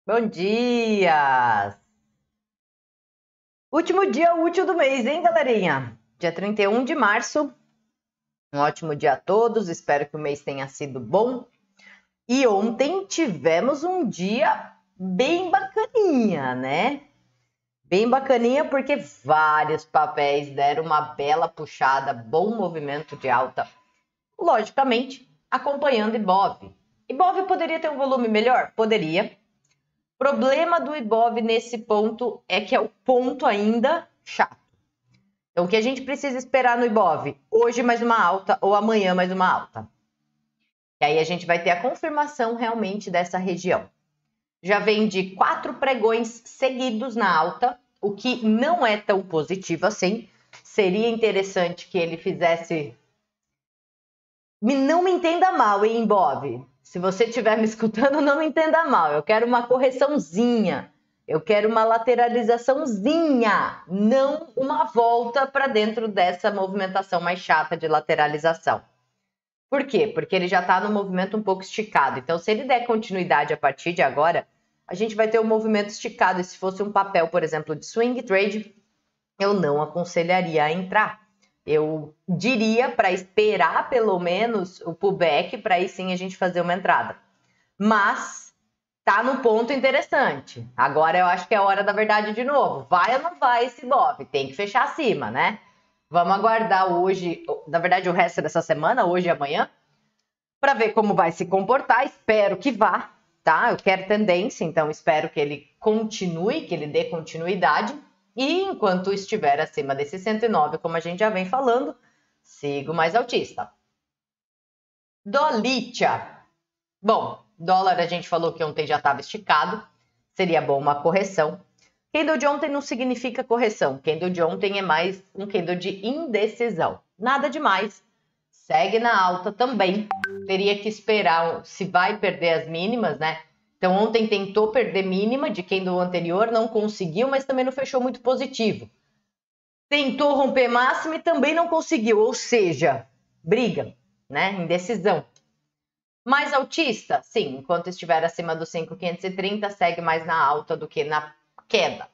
Bom dia! Último dia útil do mês, hein, galerinha? Dia 31 de março. Um ótimo dia a todos. Espero que o mês tenha sido bom. E ontem tivemos um dia bem bacaninha, né? Bem bacaninha porque vários papéis deram uma bela puxada, bom movimento de alta. Logicamente, acompanhando Ibov. Ibov poderia ter um volume melhor? Poderia. Problema do Ibov nesse ponto é que é o ponto ainda chato. Então, o que a gente precisa esperar no Ibov? Hoje mais uma alta ou amanhã mais uma alta. E aí a gente vai ter a confirmação realmente dessa região. Já vem de 4 pregões seguidos na alta, o que não é tão positivo assim. Seria interessante que ele fizesse... Não me entenda mal, hein, Ibov? Se você estiver me escutando, não me entenda mal. Eu quero uma correçãozinha. Eu quero uma lateralizaçãozinha, não uma volta para dentro dessa movimentação mais chata de lateralização. Por quê? Porque ele já está no movimento um pouco esticado. Então, se ele der continuidade a partir de agora, a gente vai ter um movimento esticado. E se fosse um papel, por exemplo, de swing trade, eu não aconselharia a entrar. Eu diria para esperar pelo menos o pullback para aí sim a gente fazer uma entrada. Mas tá no ponto interessante. Agora eu acho que é a hora da verdade de novo. Vai ou não vai esse Ibov? Tem que fechar acima, né? Vamos aguardar hoje, na verdade o resto dessa semana, hoje e amanhã, para ver como vai se comportar. Espero que vá, tá? Eu quero tendência, então espero que ele continue, que ele dê continuidade. E enquanto estiver acima desse 109, como a gente já vem falando, sigo mais altista. Dolitia. Bom, dólar a gente falou que ontem já estava esticado, seria bom uma correção. Candle de ontem não significa correção, candle de ontem é mais um candle de indecisão. Nada demais, segue na alta também, teria que esperar se vai perder as mínimas, né? Então ontem tentou perder mínima de candle anterior, não conseguiu, mas também não fechou muito positivo. Tentou romper máxima e também não conseguiu, ou seja, briga, né? Indecisão. Mais altista? Sim, enquanto estiver acima do 5.530, segue mais na alta do que na queda.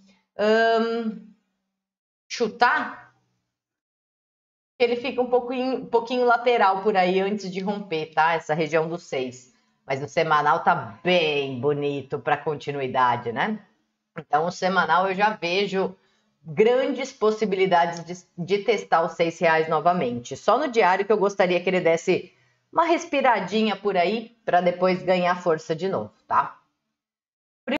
Chutar? Ele fica um pouquinho lateral por aí antes de romper, tá? Essa região do 6. Mas o semanal tá bem bonito para continuidade, né? Então, o semanal eu já vejo grandes possibilidades de testar os R$6 novamente. Só no diário que eu gostaria que ele desse uma respiradinha por aí para depois ganhar força de novo, tá?